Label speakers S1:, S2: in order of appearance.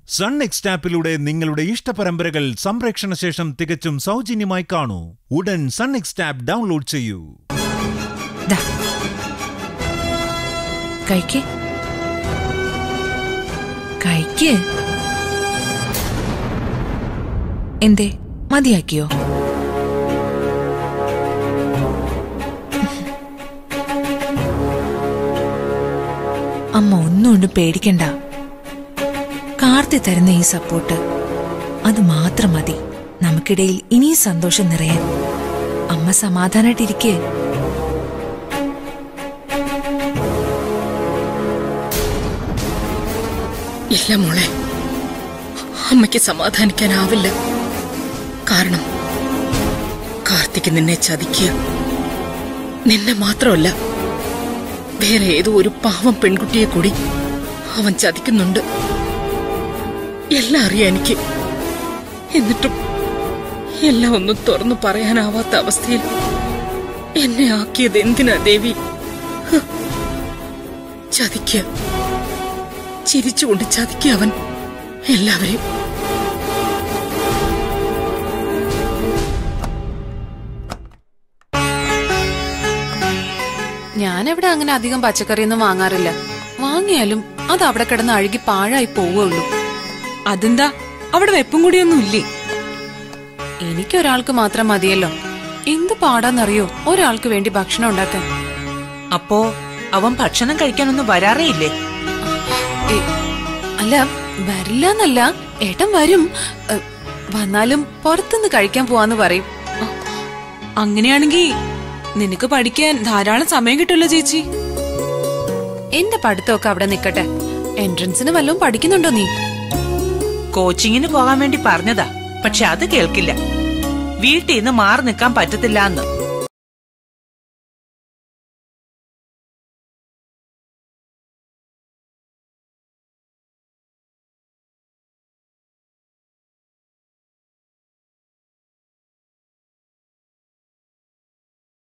S1: SUN NXT Appിലൂടെ നിങ്ങളുടെ ഇഷ്ടപരമ്പരകൾ സംപ്രേക്ഷണ ശേഷം തികച്ചും സൗജന്യമായി കാണൂ. ഉടൻ SUN NXT App ഡൗൺലോഡ് ചെയ്യൂ.
S2: എന്തേ മതിയാക്കിയോ? അമ്മ ഒന്നുകൊണ്ട് പേടിക്കണ്ട. കാർത്തി തരുന്ന ഈ സപ്പോർട്ട് അത് മാത്രം മതി നമുക്കിടയിൽ ഇനി സന്തോഷം നിറയാൻ. അമ്മ സമാധാനായിട്ടിരിക്കേ.
S3: ഇല്ല മോളെ, അമ്മയ്ക്ക് സമാധാനിക്കാനാവില്ല. കാരണം കാർത്തിക് നിന്നെ ചതിക്കുക. നിന്നെ മാത്രമല്ല, വേറെ ഏതോ ഒരു പാവം പെൺകുട്ടിയെ കൂടി അവൻ ചതിക്കുന്നുണ്ട്. എല്ലാം അറിയാം എനിക്ക്. എന്നിട്ടും എല്ലാം ഒന്നും തുറന്നു പറയാനാവാത്ത അവസ്ഥയിൽ എന്നെ ആക്കിയത് എന്തിനാ ദേവി? ചതിക്കുക, ചിരിച്ചുകൊണ്ട് ചതിക്കുക അവൻ എല്ലാവരെയും.
S2: ഞാനെവിടെ അങ്ങനെ അധികം പച്ചക്കറിയൊന്നും വാങ്ങാറില്ല. വാങ്ങിയാലും അത് അവിടെ കിടന്ന് അഴുകി പാഴായി പോവുള്ളൂ.
S4: അതെന്താ, അവിടെ വെപ്പും കൂടിയൊന്നും ഇല്ലേ?
S2: എനിക്കൊരാൾക്ക് മാത്രം മതിയല്ലോ. എന്ത് പാടാന്നറിയോ ഒരാൾക്ക് വേണ്ടി ഭക്ഷണം ഉണ്ടാക്കാൻ.
S4: അപ്പോ അവൻ ഭക്ഷണം കഴിക്കാനൊന്നും വരാറേ ഇല്ലേ?
S2: അല്ല, വരില്ലെന്നല്ല, ഏട്ടൻ വരും. വന്നാലും പുറത്തുനിന്ന് കഴിക്കാൻ പോവാന്ന് പറയും.
S4: അങ്ങനെയാണെങ്കി നിനക്ക് പഠിക്കാൻ ധാരാളം സമയം കിട്ടുമല്ലോ ചേച്ചി.
S2: എന്റെ പഠിത്തമൊക്കെ അവിടെ നിക്കട്ടെ. എൻട്രൻസിന് വല്ലതും പഠിക്കുന്നുണ്ടോ നീ?
S4: കോച്ചിങ്ങിന് പോകാൻ വേണ്ടി പറഞ്ഞതാ, പക്ഷെ അത് കേൾക്കില്ല. വീട്ടിൽ നിന്ന് മാറി നിൽക്കാൻ പറ്റത്തില്ല എന്ന്.